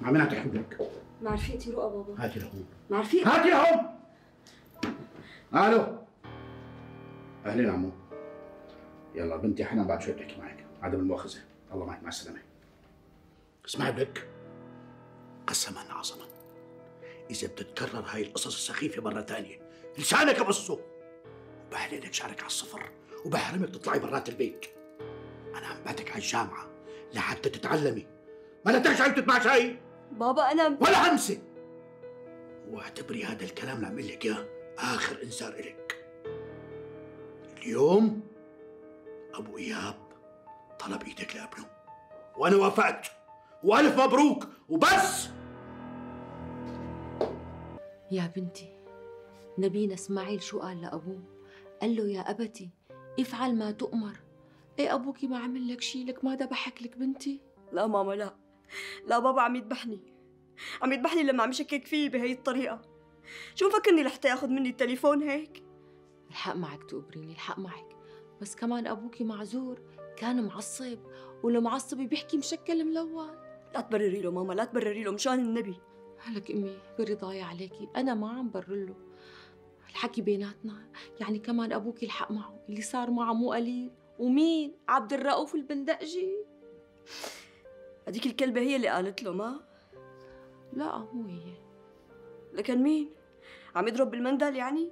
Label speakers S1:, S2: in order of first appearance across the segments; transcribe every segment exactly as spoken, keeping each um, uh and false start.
S1: عمين هتحكي لك.
S2: مع رفيقتي رؤى بابا.
S1: هاتي لهون.
S2: مع رفيقتي.
S1: هاتي لهون. الو. اهلين عمو. يلا بنتي حنان بعد شوي بتحكي معك، عدم المؤاخذة. الله معك، مع السلامة. اسمعي لك، قسما عظما إذا بتتكرر هاي القصص السخيفة مرة ثانية لسانك بصه، وبحللك شعرك على الصفر، وبحرمك تطلعي برات البيت. أنا عم بعتك على الجامعة لحتى تتعلمي، ما لا ترجعي وتتبع شيء.
S2: بابا أنا
S1: ولا همسة. واعتبري هذا الكلام اللي عم لك إياه آخر إنذار إلك. اليوم أبو إياب طلب إيدك لابنه، وأنا وافقت، وألف مبروك وبس.
S3: يا بنتي، نبينا اسماعيل شو قال لأبوه؟ قال له يا أبتي افعل ما تؤمر. إيه أبوكي ما عمل لك شي؟ لك ما ذبحك لك بنتي؟
S2: لا ماما لا، لا بابا عم يذبحني، عم يذبحني لما عم يشكك فيي بهي الطريقة. شو مفكرني لحتى ياخذ مني التليفون هيك؟
S3: الحق معك تقبريني، الحق معك، بس كمان أبوكي معذور، كان معصب، والمعصب بيحكي مشكل ملون.
S2: لا تبرري له ماما، لا تبرري له مشان النبي.
S3: لك أمي برضاي عليكي، أنا ما عم برر له، الحكي بيناتنا، يعني كمان أبوكي الحق معه، اللي صار معه مو قليل. ومين؟ عبد الرؤوف البندقجي.
S2: هذيك الكلبة هي اللي قالت له ما؟
S3: لا مو هي.
S2: لكن مين؟ عم يضرب بالمندل يعني؟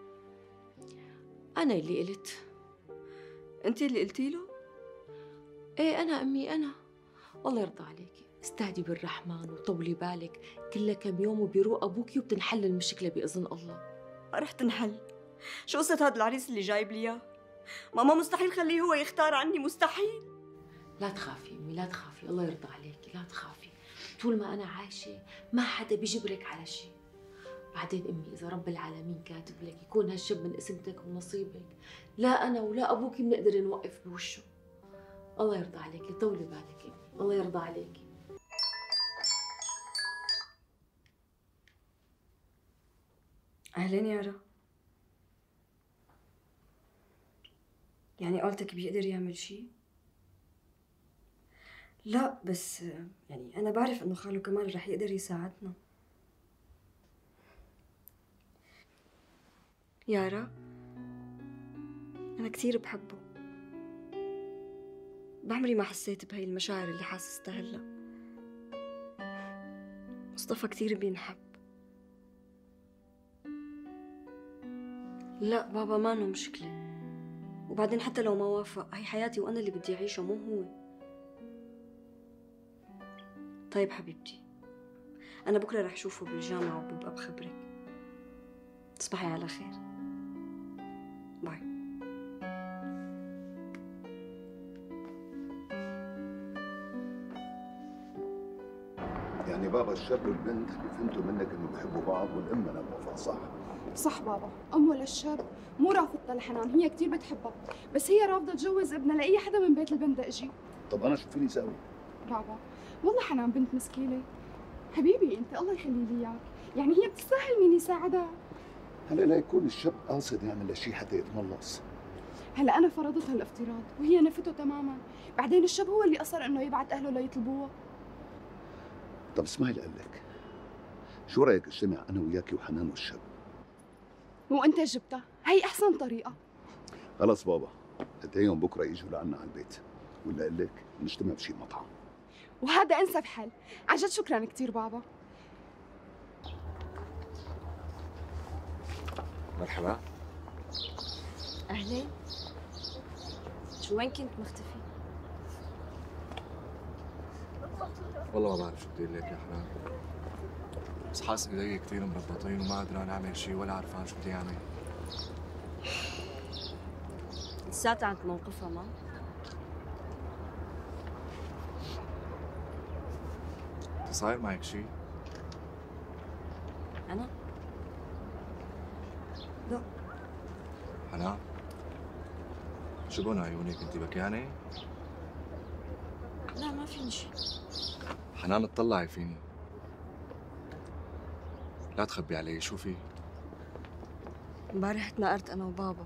S3: أنا اللي قلت.
S2: أنت اللي قلتي له؟
S3: إيه أنا أمي أنا. والله يرضى عليكي، استهدي بالرحمن وطولي بالك، كلها كم يوم وبيروق أبوكي وبتنحل المشكلة بإذن الله.
S2: رح تنحل. شو قصة هذا العريس اللي جايب لي إياه؟ ماما مستحيل خليه هو يختار عني، مستحيل.
S3: لا تخافي أمي، لا تخافي، الله يرضى عليكي، لا تخافي. طول ما أنا عايشة ما حدا بيجبرك على شيء. بعدين أمي إذا رب العالمين كاتب لك يكون هالشب من اسمتك ونصيبك، لا أنا ولا أبوكي بنقدر نوقف بوشه. الله يرضى عليكي، طولي بالك أمي، الله يرضى عليكي.
S2: أهلين يارا. يعني قولتك بيقدر يعمل شيء؟ لا بس يعني أنا بعرف إنه خاله كمال رح يقدر يساعدنا. يارا أنا كثير بحبه، بعمري ما حسيت بهاي المشاعر اللي حاسستها هلا. مصطفى كثير بينحب. لا بابا ما له مشكلة، وبعدين حتى لو ما وافق هي حياتي وأنا اللي بدي أعيشه مو هو. طيب حبيبتي، أنا بكرة رح أشوفه بالجامعة وببقى بخبرك. تصبحي على خير. باي.
S4: يعني بابا الشاب والبنت بفهمتوا منك انه بحبوا بعض والام انا موافق، صح؟
S5: صح بابا، أمه للشاب مو رافضتها لحنان، هي كثير بتحبها، بس هي رافضة تجوز ابنها لأي حدا من بيت البندقجي.
S4: طب أنا شو فيني ساوي؟
S5: بابا والله حنان بنت مسكينة، حبيبي أنت الله يخلي لي إياك، يعني هي بتستاهل مين يساعدها.
S4: هلا لا يكون الشاب قاصد يعمل شيء حتى يتملص.
S5: هلا أنا فرضت هالافتراض وهي نفته تماما، بعدين الشاب هو اللي أصر إنه يبعت أهله ليطلبوها.
S4: طب اسمعي اللي قال لك، شو رأيك اجتمع أنا وياكي وحنان والشاب؟
S5: وأنت جبتها، هي أحسن طريقة.
S4: خلص بابا، ادعيهم بكرة يجوا لعنا على البيت، ولا قال لك نجتمع بشي مطعم.
S5: وهذا أنسب حل، عن جد شكرا كثير بابا.
S6: مرحبا.
S2: أهلين. شو وين كنت مختفي؟
S6: والله ما بعرف شو بدي لك يا حنان، بس حاسس ايدي كثير مربطين وما قدران اعمل شيء ولا عرفان شو بدي اعمل.
S2: لساتها عند موقفها ما؟
S6: انت صاير معك شيء؟
S2: أنا؟ لا.
S6: حنان شو بون عيونك، انت بكيانة؟
S2: لا ما فيني شيء.
S6: حنان اطلعي فيني، لا تخبي علي، شو في؟
S2: امبارح تناقرت أنا وبابا.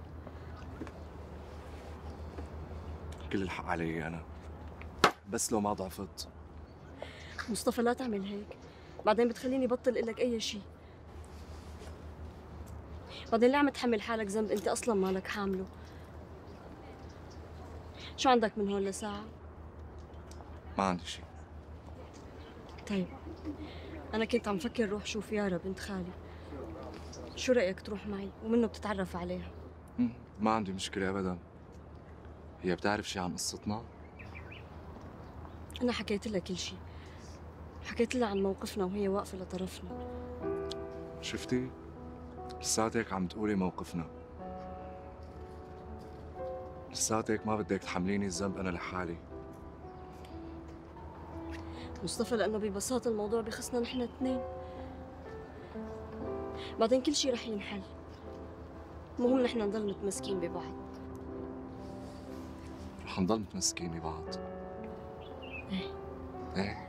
S6: كل الحق علي أنا، بس لو ما ضعفت.
S2: مصطفى لا تعمل هيك، بعدين بتخليني بطل اقول لك اي شيء. بعدين ليه عم تحمل حالك ذنب انت اصلا مالك حامله؟ شو عندك من هون لساعة؟
S6: ما عندي شيء.
S2: طيب انا كنت عم فكر روح شوف يارا بنت خالي، شو رأيك تروح معي ومنه بتتعرف عليها؟
S6: مم، ما عندي مشكلة أبداً. هي بتعرف شي عن قصتنا؟
S2: أنا حكيت لها كل شيء، حكيت لها عن موقفنا وهي واقفة لطرفنا.
S6: شفتي؟ لساتك عم تقولي موقفنا. لساتك ما بدك تحمليني الذنب أنا لحالي.
S2: مصطفى لأنه ببساطة الموضوع بخصنا نحن اثنين، بعدين كل شيء رح ينحل. المهم نحن نضل متمسكين ببعض.
S6: رح نضل متمسكين ببعض.
S2: ايه
S6: ايه.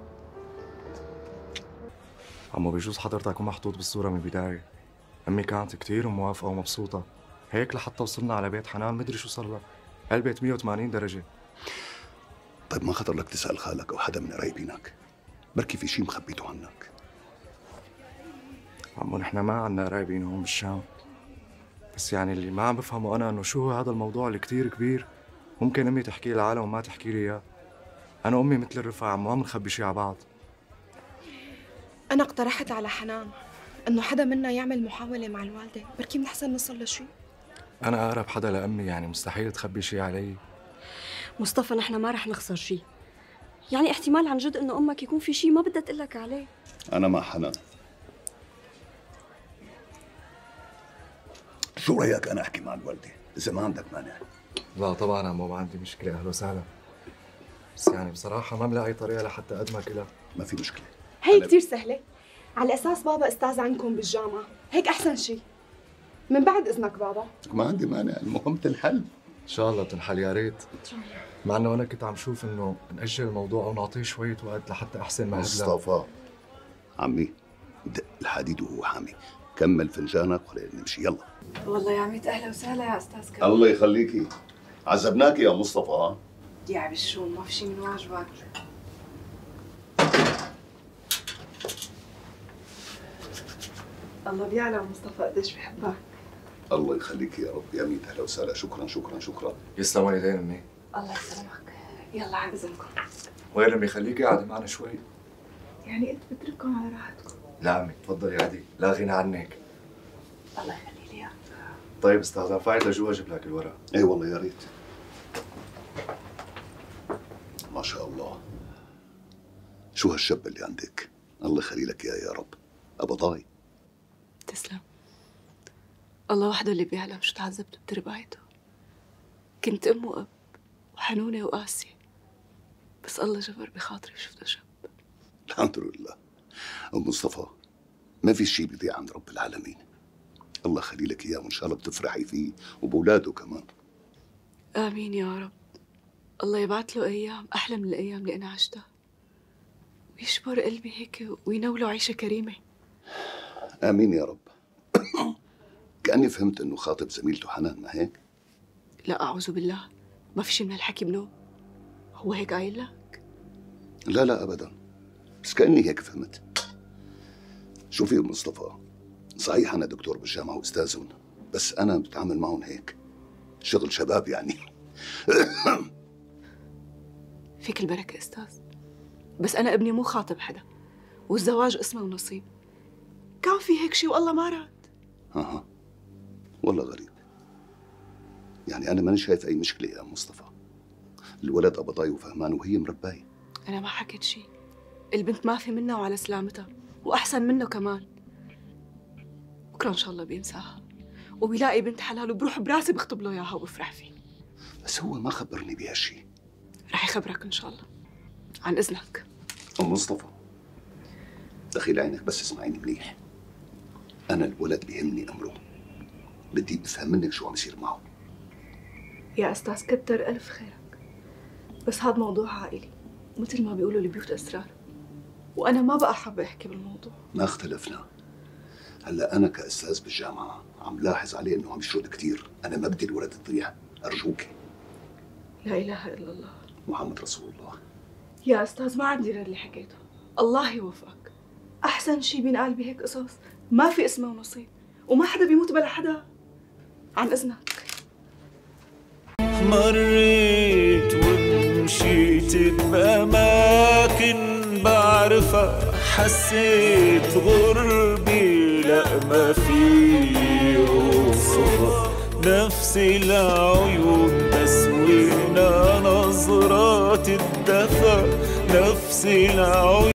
S6: عمو بيجوز حضرتك يكون محطوط بالصورة من البداية. أمي كانت كتير موافقة ومبسوطة، هيك لحتى وصلنا على بيت حنان مدري شو صار لها، قلبت مية وثمانين درجة.
S4: طيب ما خطر لك تسأل خالك أو حدا من قرايبينك؟ بركي في شي مخبيته عنك.
S6: عمو نحن ما عنا قرايبين هون بالشام، بس يعني اللي ما عم بفهمه أنا إنه شو هو هذا الموضوع اللي كتير كبير. ممكن أمي تحكي العالم وما تحكي لي إياه. أنا وأمي مثل الرفقة، عم ما بنخبي شي على بعض.
S7: أنا اقترحت على حنان إنه حدا منا يعمل محاولة مع الوالدة، بركي من أحسن نوصل لشي.
S6: أنا أقرب حدا لأمي، يعني مستحيل تخبي شي علي.
S2: مصطفى نحن ما رح نخسر شيء، يعني احتمال عن جد إنه أمك يكون في شيء ما بدها تقلك عليه.
S4: أنا مع حنان. شو رأيك أنا أحكي مع الوالدة إذا ما عندك مانع؟
S6: لا طبعا عمو ما عندي مشكلة، أهلا وسهلا. بس يعني بصراحة ما بلاقي طريقة لحتى أقدمك إلها.
S4: ما في مشكلة.
S7: هي كتير سهلة، على أساس بابا أستاذ عندكم بالجامعة، هيك أحسن شي. من بعد إذنك بابا.
S4: ما عندي مانع، المهم تنحل.
S6: إن شاء الله بتنحل، يا ريت. مع إنه أنا كنت عم شوف إنه نأجل الموضوع أو نعطيه شوية وقت لحتى أحسن مهد له.
S4: مصطفى عمي دق الحديد وهو حامي، كمل فنجانك وخلينا نمشي يلا.
S7: والله يا عميت أهلا وسهلا يا أستاذ كريم.
S4: الله يخليكي، عذبناكي يا مصطفى.
S7: يا عبي الشون ما في شي من واجبك. الله بيعلم مصطفى قديش بحبك.
S4: الله يخليكي يا رب يا ميت، اهلا وسهلا. شكرا شكرا شكرا.
S6: يسلم والدين أمي.
S7: الله يسلمك. يلا عن إذنكم.
S6: وين أمي؟ خليكي قاعدة معنا شوي.
S7: يعني أنت بترككم على راحتكم.
S6: لا أمي تفضلي قعدي، لا غنى عنك.
S7: الله يخلي لي إياك.
S6: طيب استاذن، فايت لجوا اجيب لك الورق.
S4: اي والله يا ريت. ما شاء الله، شو هالشاب اللي عندك؟ الله يخلي لك اياه يا رب. ابو ضاي.
S7: تسلم. الله وحده اللي بيعلم شو تعذبت بتربايته. كنت ام واب وحنونه وقاسيه، بس الله جبر بخاطري شفته شاب.
S4: الحمد لله. ام مصطفى ما في شيء بيضيع عند رب العالمين. الله يخلي لك اياه وان شاء الله بتفرحي فيه وبولاده كمان.
S7: امين يا رب. الله يبعث له ايام احلى من الايام اللي انا عشتها، ويشبر قلبي هيك وينوله عيشه كريمه.
S4: امين يا رب. كاني فهمت انه خاطب زميلته حنان، ما هيك؟
S7: لا اعوذ بالله، ما في شيء من هالحكي بنوم. هو هيك قايل لك؟
S4: لا لا ابدا، بس كاني هيك فهمت. شوفي يا مصطفى، صحيح انا دكتور بالجامعه واستاذهم، بس انا بتعامل معهم هيك شغل شباب يعني.
S7: فيك البركه استاذ، بس انا ابني مو خاطب حدا، والزواج اسمه ونصيب. كان في هيك شيء والله ما راد.
S4: اها والله غريب. يعني انا ماني شايف اي مشكله يا مصطفى. الولد قبضاي وفهمان وهي مرباي.
S7: انا ما حكيت شيء، البنت ما في منها وعلى سلامتها، واحسن منه كمان. بكره ان شاء الله بينساها وبيلاقي بنت حلال وبروح براسي بخطب له اياها وبفرح فيه.
S4: بس هو ما خبرني بهالشيء.
S7: رح يخبرك ان شاء الله. عن اذنك.
S4: ام مصطفى دخيل عينك بس اسمعيني منيح. انا الولد بيهمني امره، بدي افهم منك شو عم يصير معه.
S7: يا استاذ كتر الف خيرك، بس هذا موضوع عائلي، مثل ما بيقولوا البيوت اسرار، وانا ما بقى حابه احكي بالموضوع.
S4: ما اختلفنا. هلا انا كاستاذ بالجامعه عم لاحظ عليه انه عم يشرد كثير، انا ما بدي الولد تضيع، ارجوك.
S7: لا اله الا الله
S4: محمد رسول الله.
S7: يا استاذ ما عندي غير اللي حكيته. الله يوفقك. أحسن شي بينقال بهيك قصص ما في اسمه ونصيب، وما حدا بيموت بلا حدا. عن إذنك.
S8: مريت ومشيت بأماكن بعرفها، حسيت غربي لا ما في وصفها، نفس العيون بس وين نظرات الدفا، نفس العيون